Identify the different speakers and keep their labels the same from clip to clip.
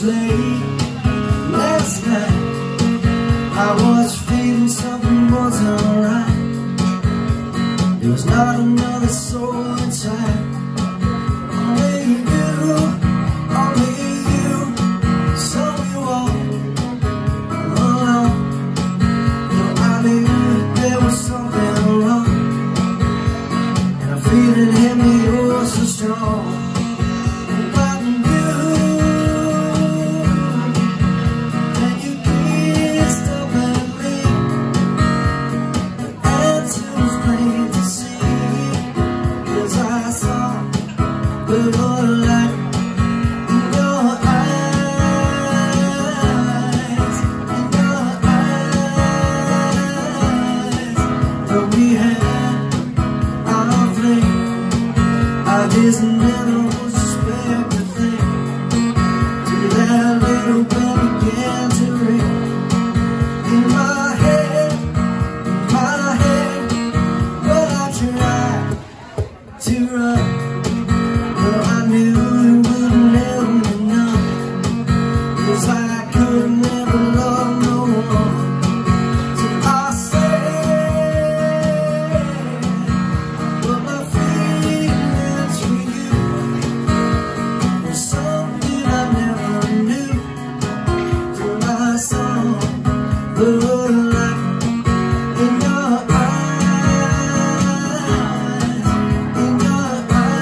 Speaker 1: was late last night. I was feeling something wasn't right. There was not another soul inside. Only you, so you walk alone. Though I knew there was something wrong, and a feeling hit me oh so strong. Isn't never was suspect a thing till that little bell began to ring in my head, but I tried to run, but I knew it wouldn't help me none, 'cause I could never love no one. So I said, but my feelings for you was something I never knew, till I saw the light in your eyes, in your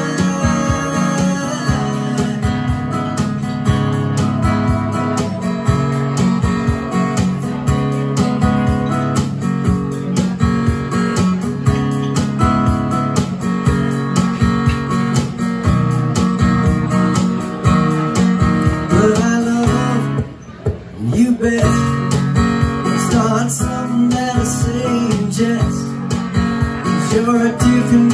Speaker 1: But I love you best. Start something that'll say in jest, 'cause you're a different